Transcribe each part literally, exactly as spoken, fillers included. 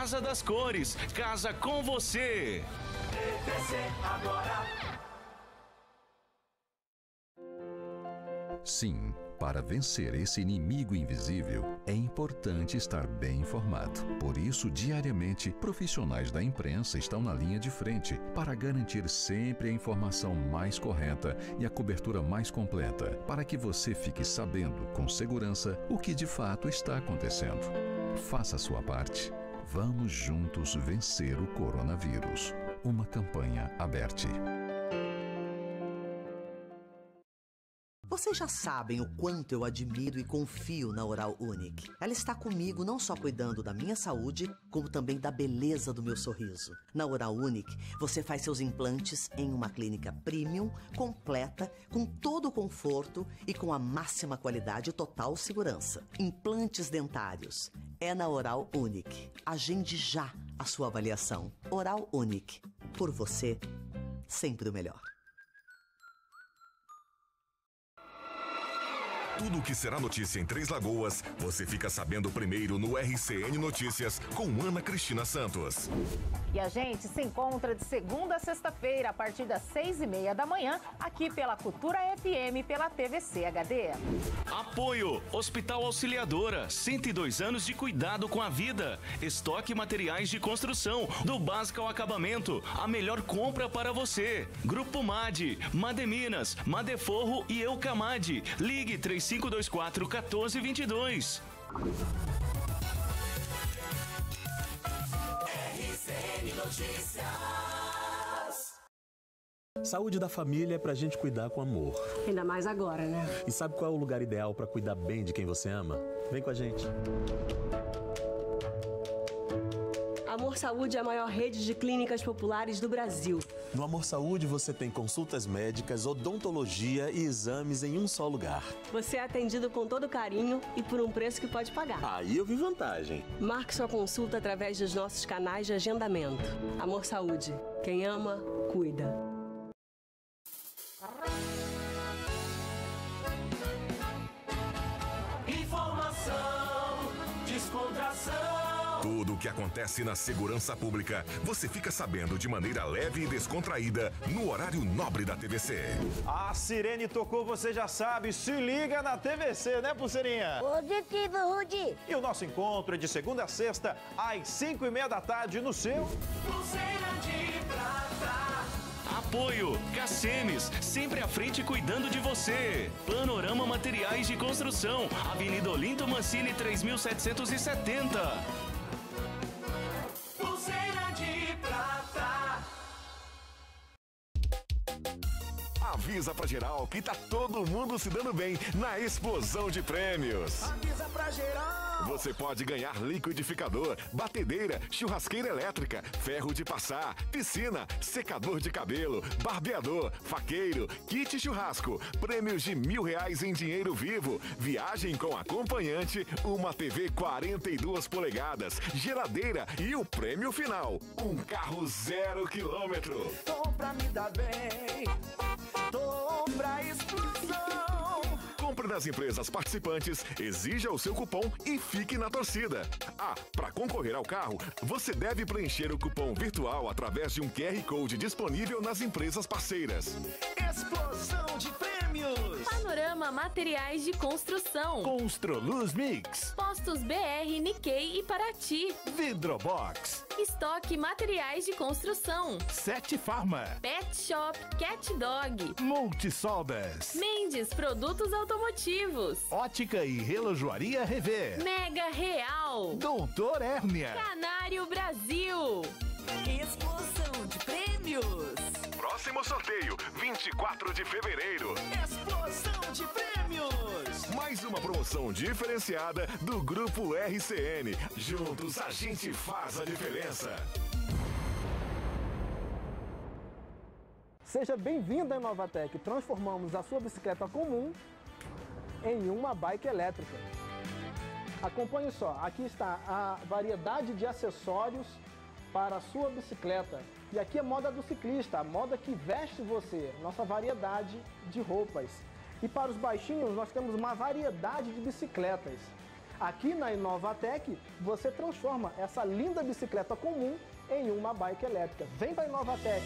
Casa das Cores, casa com você. T V C agora. Sim, para vencer esse inimigo invisível, é importante estar bem informado. Por isso, diariamente, profissionais da imprensa estão na linha de frente para garantir sempre a informação mais correta e a cobertura mais completa, para que você fique sabendo com segurança o que de fato está acontecendo. Faça a sua parte. Vamos juntos vencer o coronavírus. Uma campanha aberta. Vocês já sabem o quanto eu admiro e confio na Oral Unique. Ela está comigo não só cuidando da minha saúde, como também da beleza do meu sorriso. Na Oral Unique, você faz seus implantes em uma clínica premium, completa, com todo o conforto e com a máxima qualidade e total segurança. Implantes dentários. É na Oral Unique. Agende já a sua avaliação. Oral Unique. Por você, sempre o melhor. Tudo o que será notícia em Três Lagoas, você fica sabendo primeiro no R C N Notícias com Ana Cristina Santos. E a gente se encontra de segunda a sexta-feira, a partir das seis e meia da manhã, aqui pela Cultura F M, pela T V C H D. Apoio Hospital Auxiliadora, cento e dois anos de cuidado com a vida. Estoque materiais de construção, do básico ao acabamento, a melhor compra para você. Grupo Mad, Mademinas, Madeforro e Eucamad. Ligue três cinco dois quatro, um quatro dois dois. R C N Notícias. Saúde da família é pra gente cuidar com amor. Ainda mais agora, né? E sabe qual é o lugar ideal pra cuidar bem de quem você ama? Vem com a gente. Amor Saúde é a maior rede de clínicas populares do Brasil. No Amor Saúde você tem consultas médicas, odontologia e exames em um só lugar. Você é atendido com todo carinho e por um preço que pode pagar. Aí eu vi vantagem. Marque sua consulta através dos nossos canais de agendamento. Amor Saúde. Quem ama, cuida. Informação, descontração. Tudo o que acontece na segurança pública, você fica sabendo de maneira leve e descontraída no horário nobre da T V C. A sirene tocou, você já sabe, se liga na T V C, né, Pulseirinha? Positivo, Rudi. E o nosso encontro é de segunda a sexta, às cinco e meia da tarde, no seu... Pulseira de prata. Apoio Cacemes, sempre à frente cuidando de você. Panorama Materiais de Construção, Avenida Olinto Mancini três mil setecentos e setenta. Pulseira de prata. Avisa pra geral que tá todo mundo se dando bem na explosão de prêmios. Avisa pra geral. Você pode ganhar liquidificador, batedeira, churrasqueira elétrica, ferro de passar, piscina, secador de cabelo, barbeador, faqueiro, kit churrasco, prêmios de mil reais em dinheiro vivo, viagem com acompanhante, uma T V quarenta e duas polegadas, geladeira e o prêmio final, um carro zero quilômetro. Tô pra me dar bem, tô pra explosão. Compre nas empresas participantes, exija o seu cupom e fique na torcida. Ah, para concorrer ao carro, você deve preencher o cupom virtual através de um Q R Code disponível nas empresas parceiras. Explosão de prêmios. Panorama Materiais de Construção. Construluz Mix. Postos B R, Nikkei e Paraty. Vidrobox. Estoque Materiais de Construção. Sete Farma. Pet Shop, Cat Dog. Multisoldas. Mendes Produtos Automotivos. Ótica e Relojoaria Rever. Mega Real. Doutor Hérnia. Canário Brasil. Explosão de prêmios. Próximo sorteio, vinte e quatro de fevereiro. Explosão de prêmios. Mais uma promoção diferenciada do Grupo R C N. Juntos a gente faz a diferença. Seja bem-vindo à Inovatec. Transformamos a sua bicicleta comum em uma bike elétrica. Acompanhe só, aqui está a variedade de acessórios para a sua bicicleta. E aqui é moda do ciclista, a moda que veste você, nossa variedade de roupas. E para os baixinhos nós temos uma variedade de bicicletas. Aqui na Inovatec, você transforma essa linda bicicleta comum em uma bike elétrica. Vem para a Inovatec!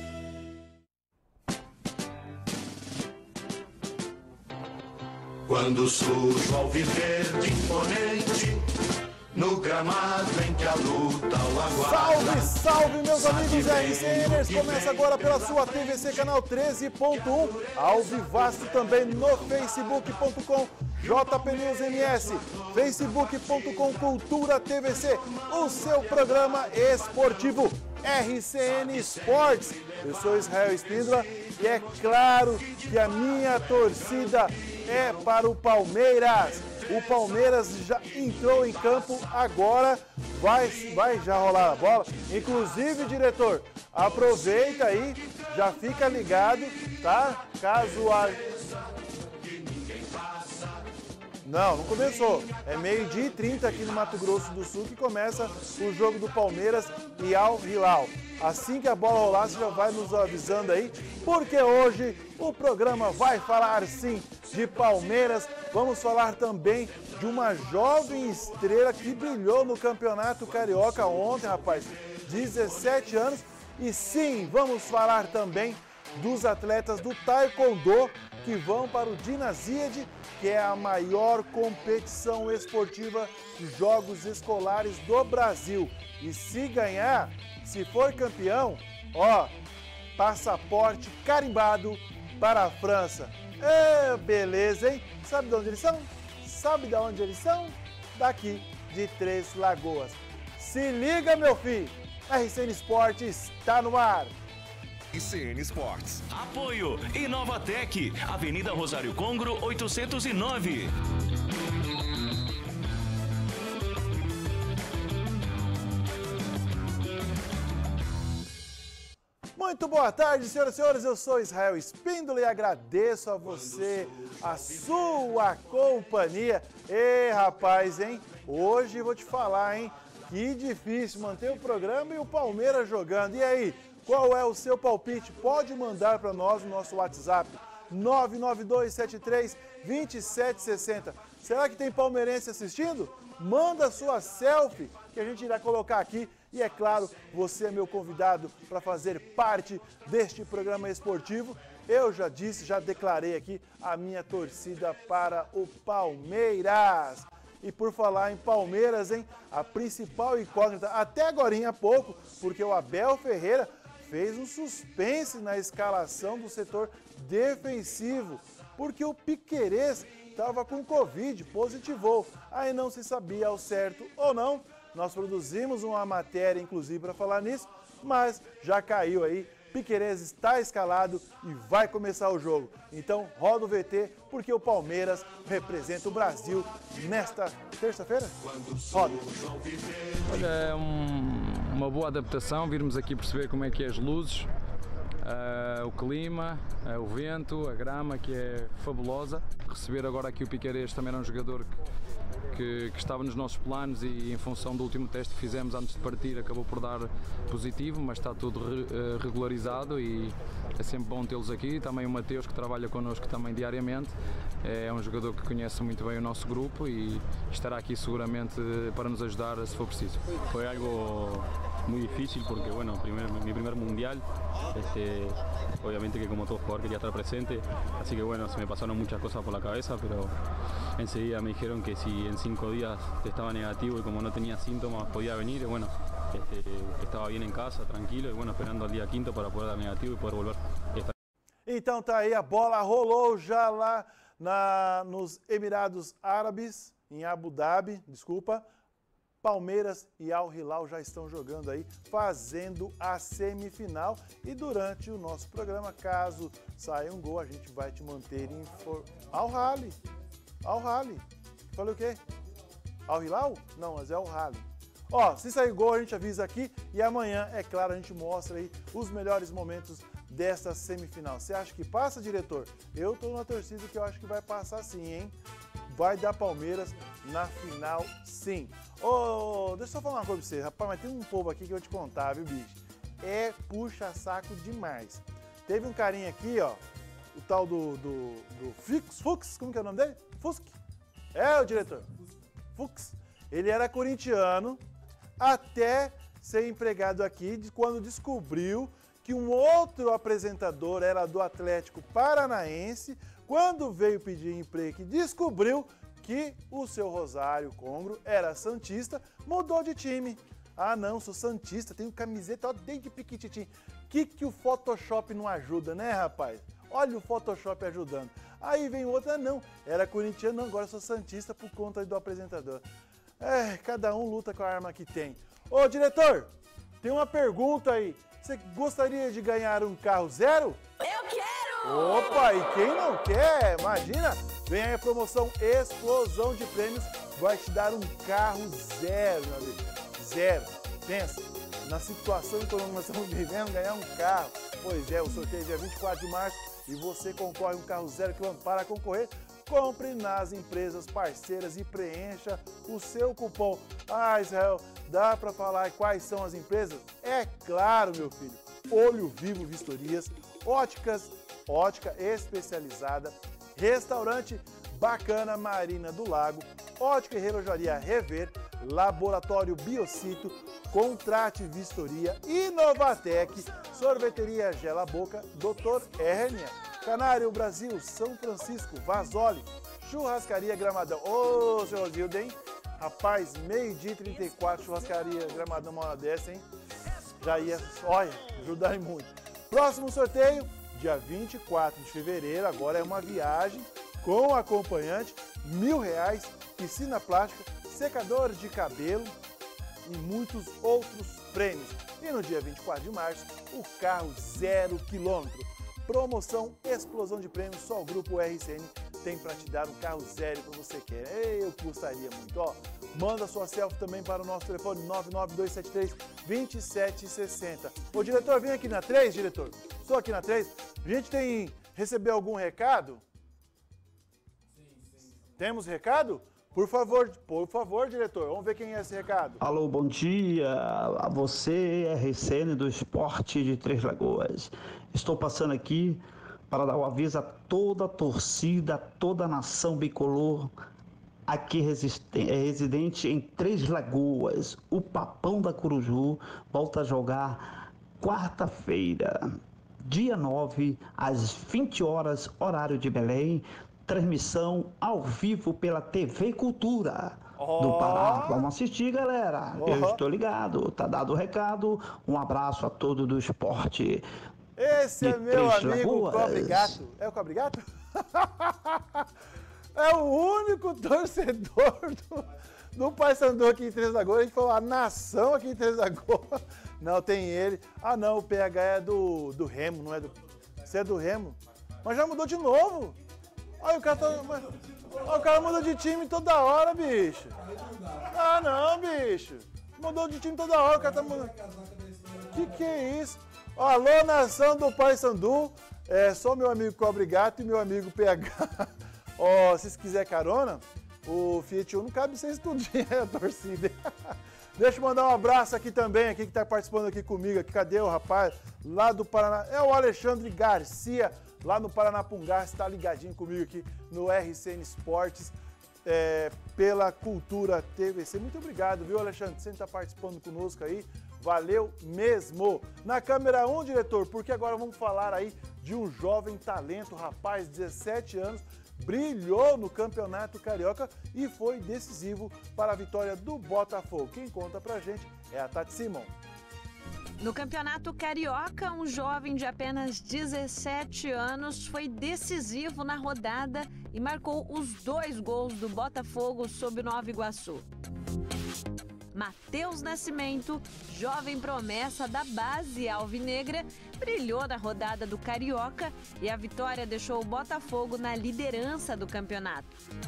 Quando surge o alviverde imponente, no gramado em que a luta o aguarda. Salve, salve, meus amigos R C Ners! Começa agora pela sua T V C Canal treze ponto um, ao vivaço também no facebook ponto com J P News M S, facebook ponto com Cultura T V C, o seu programa esportivo R C N Sports. Eu sou Israel Espíndola e é claro que a minha torcida é para o Palmeiras. O Palmeiras já entrou em campo agora, vai, vai já rolar a bola. Inclusive, diretor, aproveita aí, já fica ligado, tá? Caso a... Não, não começou. É meio-dia e trinta aqui no Mato Grosso do Sul que começa o jogo do Palmeiras e Al Hilal. Assim que a bola rolar, você já vai nos avisando aí, porque hoje o programa vai falar sim de Palmeiras. Vamos falar também de uma jovem estrela que brilhou no Campeonato Carioca ontem, rapaz, dezessete anos. E sim, vamos falar também dos atletas do Taekwondo que vão para o Dinasíade, que é a maior competição esportiva de jogos escolares do Brasil. E se ganhar, se for campeão, ó, passaporte carimbado para a França. É, beleza, hein? Sabe de onde eles são? Sabe de onde eles são? Daqui, de Três Lagoas. Se liga, meu filho! R C N Esportes está no ar. R C N Esportes. Apoio Inovatec, Avenida Rosário Congro, oitocentos e nove. Muito boa tarde, senhoras e senhores, eu sou Israel Espíndola e agradeço a você, a sua companhia. Ê, rapaz, hein? Hoje eu vou te falar, hein? Que difícil manter o programa e o Palmeiras jogando. E aí, qual é o seu palpite? Pode mandar para nós no nosso WhatsApp, nove nove dois sete três, dois sete seis zero. Será que tem palmeirense assistindo? Manda sua selfie que a gente irá colocar aqui. E é claro, você é meu convidado para fazer parte deste programa esportivo. Eu já disse, já declarei aqui a minha torcida para o Palmeiras. E por falar em Palmeiras, hein, a principal incógnita, até agorinha há pouco, porque o Abel Ferreira fez um suspense na escalação do setor defensivo, porque o Piquerez estava com Covid, positivou. Aí não se sabia ao certo ou não. Nós produzimos uma matéria, inclusive, para falar nisso, mas já caiu aí. Piquerez está escalado e vai começar o jogo. Então, roda o V T, porque o Palmeiras representa o Brasil nesta terça-feira. Roda. Olha, é um, uma boa adaptação, virmos aqui perceber como é que é as luzes, uh, o clima, uh, o vento, a grama, que é fabulosa. Receber agora aqui o Piquerez também era um jogador que Que, que estava nos nossos planos e em função do último teste que fizemos antes de partir acabou por dar positivo, mas está tudo re, uh, regularizado e é sempre bom tê-los aqui. Também o Mateus, que trabalha connosco também diariamente, é um jogador que conhece muito bem o nosso grupo e estará aqui seguramente para nos ajudar se for preciso. Foi algo muy difícil porque, bueno, primer, mi primer mundial, este, obviamente que como todo jugador quería estar presente, así que bueno, se me pasaron muchas cosas por la cabeza, pero enseguida me dijeron que si en cinco días estaba negativo y como no tenía síntomas podía venir, y bueno, este, estaba bien en casa, tranquilo, y bueno, esperando al día quinto para poder dar negativo y poder volver. Então tá aí, a bola rolou já lá na, nos Emirados Árabes, em Abu Dhabi, desculpa. Palmeiras e Al Hilal já estão jogando aí, fazendo a semifinal. E durante o nosso programa, caso saia um gol, a gente vai te manter informado. Al Hilal, Al Hilal. Falei o quê? Al Hilal? Não, mas é Al Hilal. Ó, se sair gol, a gente avisa aqui e amanhã, é claro, a gente mostra aí os melhores momentos desta semifinal. Você acha que passa, diretor? Eu tô na torcida que eu acho que vai passar sim, hein? Vai dar Palmeiras na final, sim. Ô, deixa eu só falar uma coisa pra você, rapaz, mas tem um povo aqui que eu vou te contar, viu, bicho? É puxa-saco demais. Teve um carinha aqui, ó, o tal do, do, do Fux, Fux, como que é o nome dele? Fusk? É, o diretor? Fux. Ele era corintiano até ser empregado aqui de quando descobriu que um outro apresentador era do Atlético Paranaense. Quando veio pedir emprego e descobriu que o seu Rosário Congro era santista, mudou de time. Ah não, sou santista, tenho camiseta, ó, desde piquititim. Que que o Photoshop não ajuda, né, rapaz? Olha o Photoshop ajudando. Aí vem outra, não, era corintiano, não, agora sou santista por conta do apresentador. É, cada um luta com a arma que tem. Ô, diretor, tem uma pergunta aí. Você gostaria de ganhar um carro zero? Eu quero! Opa, e quem não quer? Imagina, vem aí a promoção Explosão de Prêmios, vai te dar um carro zero, meu amigo. Zero. Pensa, na situação econômica que nós estamos vivendo, ganhar um carro. Pois é, o sorteio é dia vinte e quatro de março e você concorre a um carro zero quilômetro. Para concorrer, compre nas empresas parceiras e preencha o seu cupom. Ah, Israel, dá para falar quais são as empresas? É claro, meu filho. Olho Vivo Vistorias, Óticas, Ótica Especializada, Restaurante Bacana Marina do Lago, Ótica e Relojaria Rever, Laboratório Biocito, Contrate Vistoria, Inovatec, Sorveteria Gela Boca, doutor Hérnia, Canário Brasil, São Francisco, Vasoli, Churrascaria Gramadão. Ô, seu Rosildo, hein? Rapaz, meio-dia e trinta e quatro, Churrascaria Gramadão, uma hora dessa, hein? Já ia, olha, ajudar muito. Próximo sorteio, dia vinte e quatro de fevereiro, agora é uma viagem com acompanhante, mil reais, piscina plástica, secador de cabelo e muitos outros prêmios. E no dia vinte e quatro de março, o carro zero quilômetro. Promoção Explosão de Prêmios, só o Grupo R C N tem para te dar um carro zero que você quer. Eu gostaria muito, ó. Manda sua selfie também para o nosso telefone nove nove dois sete três, dois sete seis zero. Ô diretor, vem aqui na três, diretor. Estou aqui na três. A gente tem, recebeu algum recado? Sim, sim. Temos recado? Por favor, por favor, diretor, vamos ver quem é esse recado. Alô, bom dia a você, R C N do Esporte de Três Lagoas. Estou passando aqui para dar o aviso a toda a torcida, a toda a nação bicolor, aqui residente em Três Lagoas. O Papão da Curuju volta a jogar quarta-feira, dia nove, às vinte horas, horário de Belém. Transmissão ao vivo pela T V Cultura oh. do Pará. Vamos assistir, galera. Oh. Eu estou ligado. Tá dado o recado. Um abraço a todos do esporte. Esse é meu amigo Cobre Gato. É o Cobre Gato? É o único torcedor do, do Paysandu aqui em Três Lagoas. A gente falou a nação aqui em Três Lagoas. Não, tem ele. Ah, não, o P H é do, do Remo, não é do... Você é do Remo? Mas já mudou de novo. Olha, o cara tá... Olha, o cara muda de time toda hora, bicho. Ah, não, bicho. Mudou de time toda hora, o cara tá mudando. Que que é isso? Alô, nação do Paysandu. É só meu amigo Cobre Gato e meu amigo P H. Ó, se quiser carona, o Fiat Uno cabe vocês tudinho, é a torcida. Deixa eu mandar um abraço aqui também, aqui que tá participando aqui comigo. Aqui, cadê o rapaz? Lá do Paraná. É o Alexandre Garcia. Lá no Paranapungá, está ligadinho comigo aqui no R C N Esportes, é, pela Cultura T V C. Muito obrigado, viu, Alexandre? Você está participando conosco aí. Valeu mesmo. Na câmera um, diretor, porque agora vamos falar aí de um jovem talento, rapaz, dezessete anos, brilhou no Campeonato Carioca e foi decisivo para a vitória do Botafogo. Quem conta pra gente é a Tati Simon. No Campeonato Carioca, um jovem de apenas dezessete anos foi decisivo na rodada e marcou os dois gols do Botafogo sob Nova Iguaçu. Matheus Nascimento, jovem promessa da base alvinegra, brilhou na rodada do Carioca e a vitória deixou o Botafogo na liderança do campeonato.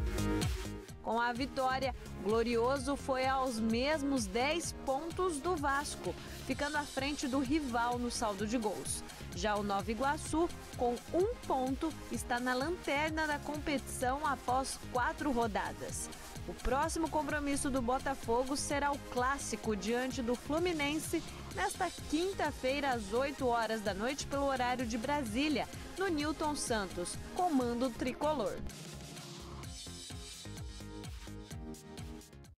Com a vitória, Glorioso foi aos mesmos dez pontos do Vasco, ficando à frente do rival no saldo de gols. Já o Nova Iguaçu, com um ponto, está na lanterna da competição após quatro rodadas. O próximo compromisso do Botafogo será o clássico diante do Fluminense nesta quinta-feira às oito horas da noite pelo horário de Brasília, no Newton Santos, comando tricolor.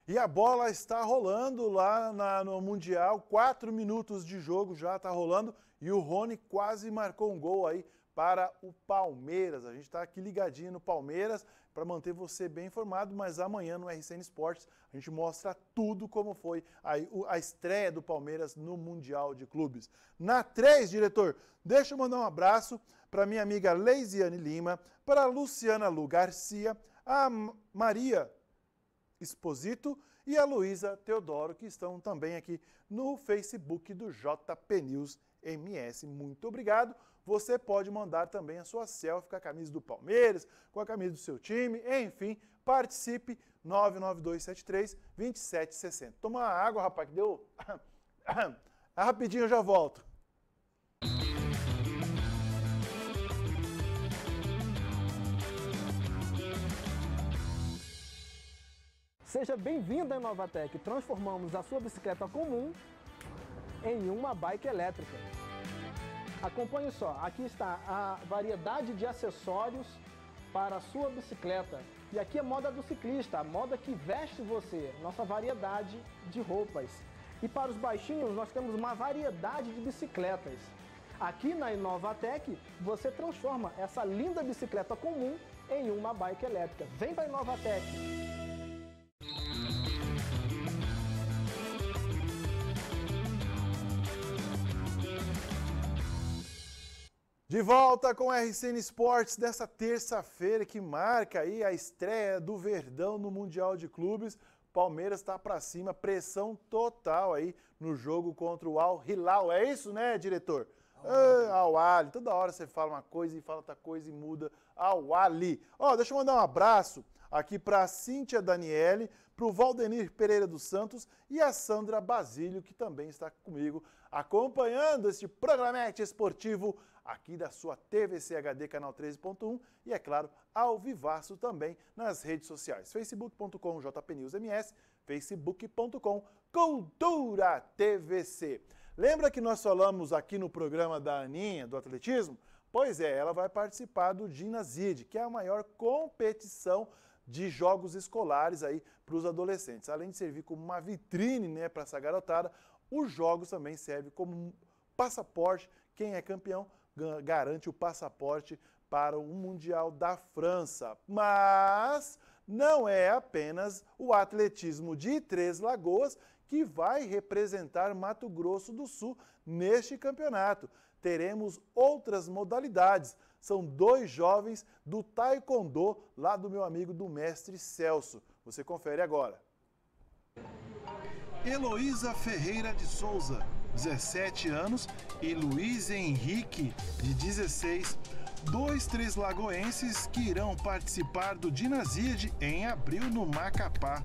E a bola está rolando lá na, no Mundial, quatro minutos de jogo já está rolando e o Rony quase marcou um gol aí para o Palmeiras. A gente está aqui ligadinho no Palmeiras para manter você bem informado, mas amanhã no R C N Esportes a gente mostra tudo como foi aí a estreia do Palmeiras no Mundial de Clubes. Na três, diretor, deixa eu mandar um abraço para minha amiga Leisiane Lima, para a Luciana Lu Garcia, a Maria Exposito e a Luísa Teodoro, que estão também aqui no Facebook do J P News M S. Muito obrigado. Você pode mandar também a sua selfie com a camisa do Palmeiras, com a camisa do seu time, enfim, participe, nove nove dois sete três, dois sete seis zero. Toma água, rapaz, que deu... Rapidinho eu já volto. Seja bem-vindo à Inovatec. Transformamos a sua bicicleta comum em uma bike elétrica. Acompanhe só, aqui está a variedade de acessórios para a sua bicicleta. E aqui é a moda do ciclista, a moda que veste você, nossa variedade de roupas. E para os baixinhos nós temos uma variedade de bicicletas. Aqui na Inovatec você transforma essa linda bicicleta comum em uma bike elétrica. Vem para a Inovatec! De volta com o R C N Esportes dessa terça-feira que marca aí a estreia do Verdão no Mundial de Clubes. Palmeiras está para cima, pressão total aí no jogo contra o Al Hilal. É isso, né, diretor? Ah, Al Ali. Toda hora você fala uma coisa e fala outra coisa e muda. Al Ali. Ó, deixa eu mandar um abraço aqui para a Cíntia Daniele, para o Valdenir Pereira dos Santos e a Sandra Basílio, que também está comigo acompanhando este programete esportivo aqui da sua T V C H D Canal treze ponto um e, é claro, ao vivaço também nas redes sociais, facebook ponto com J P News M S, facebook ponto com Cultura T V C. Lembra que nós falamos aqui no programa da Aninha, do atletismo? Pois é, ela vai participar do Ginazid, que é a maior competição de jogos escolares aí para os adolescentes. Além de servir como uma vitrine, né, para essa garotada, os jogos também servem como um passaporte. Quem é campeão garante o passaporte para o Mundial da França. Mas não é apenas o atletismo de Três Lagoas que vai representar Mato Grosso do Sul neste campeonato. Teremos outras modalidades. São dois jovens do Taekwondo, lá do meu amigo do mestre Celso. Você confere agora. Heloísa Ferreira de Souza, dezessete anos, e Luiz Henrique, de dezesseis, dois três lagoenses que irão participar do Ginazid em abril no Macapá.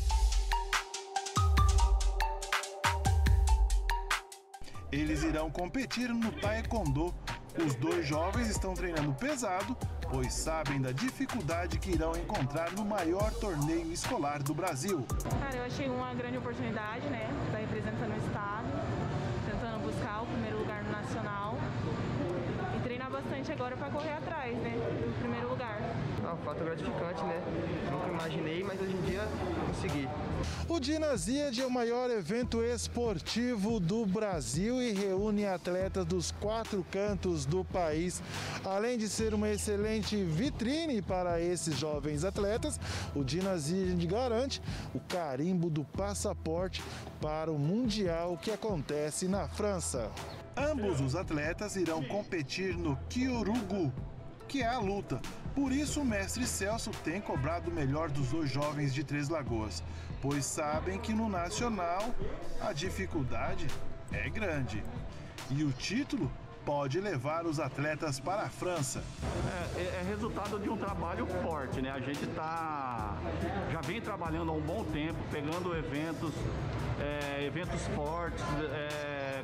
Eles irão competir no Taekwondo. Os dois jovens estão treinando pesado, pois sabem da dificuldade que irão encontrar no maior torneio escolar do Brasil. Cara, eu achei uma grande oportunidade, né? Estar representando o estado, tentando buscar o primeiro lugar no nacional e treinar bastante agora para correr atrás, né? Do primeiro lugar. É um fato gratificante, né? Nunca imaginei, mas hoje em dia consegui. O Ginazid é o maior evento esportivo do Brasil e reúne atletas dos quatro cantos do país. Além de ser uma excelente vitrine para esses jovens atletas, o Ginazid garante o carimbo do passaporte para o Mundial que acontece na França. Ambos os atletas irão competir no Kyorugu, que é a luta. Por isso o mestre Celso tem cobrado o melhor dos dois jovens de Três Lagoas, pois sabem que no nacional a dificuldade é grande. E o título pode levar os atletas para a França. É, é resultado de um trabalho forte, né? A gente tá, já vem trabalhando há um bom tempo, pegando eventos, é, eventos fortes, é,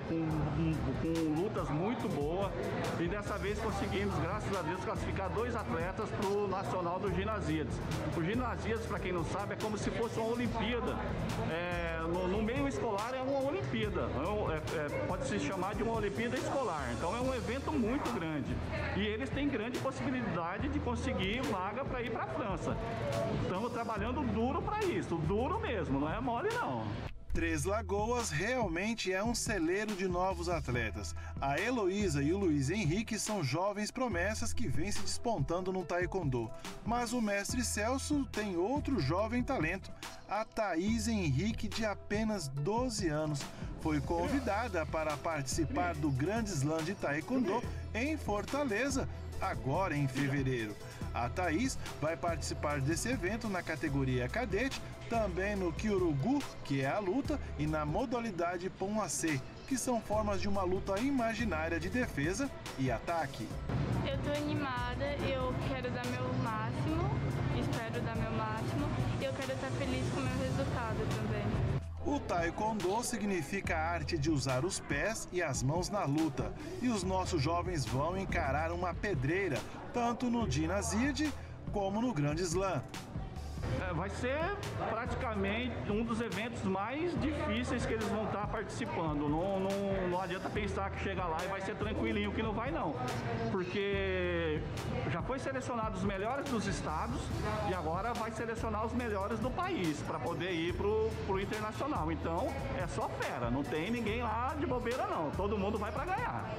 com, com lutas muito boas. E dessa vez conseguimos, graças a Deus, classificar dois atletas para o Nacional do Ginasíades. O Ginasíades, para quem não sabe, é como se fosse uma Olimpíada. É, no, no meio escolar é uma Olimpíada. É, é, pode se chamar de uma Olimpíada escolar. Então é um evento muito grande. E eles têm grande possibilidade de conseguir vaga para ir para a França. Estamos trabalhando duro para isso, duro mesmo, não é mole não. Três Lagoas realmente é um celeiro de novos atletas. A Heloísa e o Luiz Henrique são jovens promessas que vêm se despontando no taekwondo. Mas o mestre Celso tem outro jovem talento, a Thaís Henrique, de apenas doze anos. Foi convidada para participar do Grande Slam de Taekwondo em Fortaleza, agora em fevereiro. A Thaís vai participar desse evento na categoria cadete, também no Kyorugu, que é a luta, e na modalidade Pon-A-C, que são formas de uma luta imaginária de defesa e ataque. Eu tô animada, eu quero dar meu máximo, espero dar meu máximo, e eu quero estar feliz com o meu resultado também. O Taekwondo significa a arte de usar os pés e as mãos na luta, e os nossos jovens vão encarar uma pedreira, tanto no Ginasíade como no Grande Slam. É, vai ser praticamente um dos eventos mais difíceis que eles vão estar participando. Não, não, não adianta pensar que chega lá e vai ser tranquilinho, que não vai não. Porque já foi selecionado os melhores dos estados e agora vai selecionar os melhores do país para poder ir pro, pro internacional. Então é só fera, não tem ninguém lá de bobeira não. Todo mundo vai para ganhar.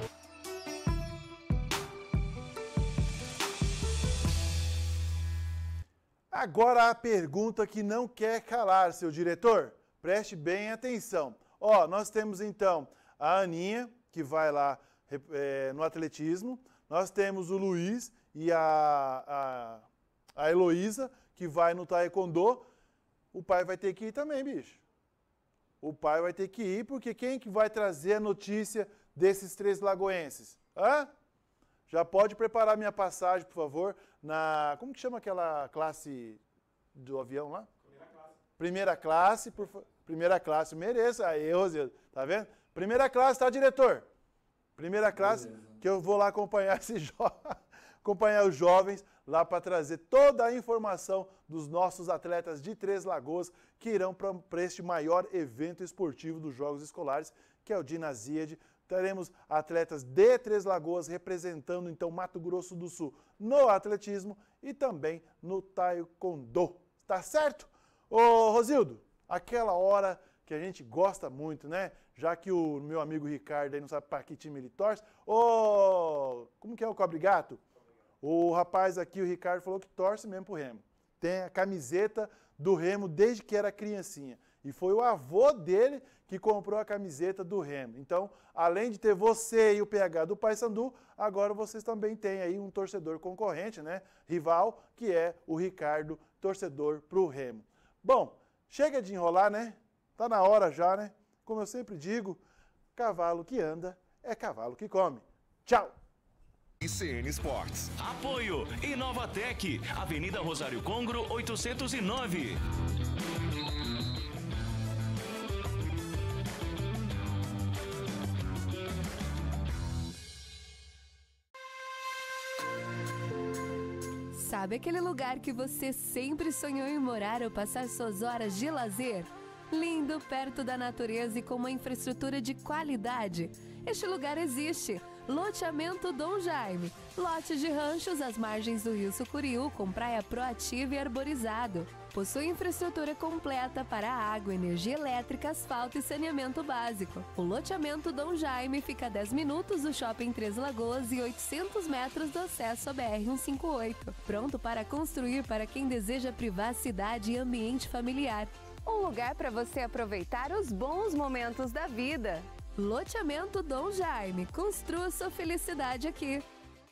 Agora a pergunta que não quer calar, seu diretor. Preste bem atenção. Ó, nós temos então a Aninha, que vai lá é, no atletismo. Nós temos o Luiz e a, a, a Heloísa, que vai no taekwondo. O pai vai ter que ir também, bicho. O pai vai ter que ir, porque quem que vai trazer a notícia desses três lagoenses? Hã? Já pode preparar minha passagem, por favor, na... Como que chama aquela classe do avião lá? Primeira classe. Primeira classe, por favor. Primeira classe, mereço. Aí, Rosê, tá vendo? Primeira classe, tá, diretor? Primeira classe, beleza. Que eu vou lá acompanhar esse jo... acompanhar os jovens lá para trazer toda a informação dos nossos atletas de Três Lagoas que irão para este maior evento esportivo dos Jogos Escolares, que é o Ginasíade. Teremos atletas de Três Lagoas representando, então, Mato Grosso do Sul no atletismo e também no taekwondo. Tá certo? Ô, Rosildo, aquela hora que a gente gosta muito, né? Já que o meu amigo Ricardo aí não sabe para que time ele torce. Ô, como que é o Cobre Gato? O rapaz aqui, o Ricardo, falou que torce mesmo pro Remo. Tem a camiseta do Remo desde que era criancinha. E foi o avô dele que comprou a camiseta do Remo. Então, além de ter você e o P H do Paysandu, agora vocês também têm aí um torcedor concorrente, né? Rival, que é o Ricardo, torcedor pro Remo. Bom, chega de enrolar, né? Tá na hora já, né? Como eu sempre digo, cavalo que anda é cavalo que come. Tchau! I C N Esportes. Apoio Inovatec, Avenida Rosário Congro, oitocentos e nove. Sabe aquele lugar que você sempre sonhou em morar ou passar suas horas de lazer? Lindo, perto da natureza e com uma infraestrutura de qualidade. Este lugar existe. Loteamento Dom Jaime. Lotes de ranchos às margens do Rio Sucuriú, com praia proativa e arborizado. Possui infraestrutura completa para água, energia elétrica, asfalto e saneamento básico. O loteamento Dom Jaime fica a dez minutos do Shopping Três Lagoas e oitocentos metros do acesso à B R cento e cinquenta e oito. Pronto para construir para quem deseja privacidade e ambiente familiar. Um lugar para você aproveitar os bons momentos da vida. Loteamento Dom Jaime. Construa sua felicidade aqui.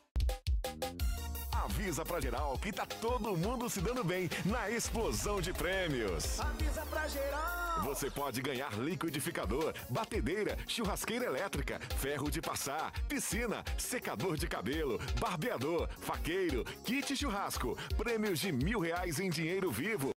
Avisa pra geral que tá todo mundo se dando bem na explosão de prêmios. Avisa pra geral! Você pode ganhar liquidificador, batedeira, churrasqueira elétrica, ferro de passar, piscina, secador de cabelo, barbeador, faqueiro, kit churrasco, prêmios de mil reais em dinheiro vivo.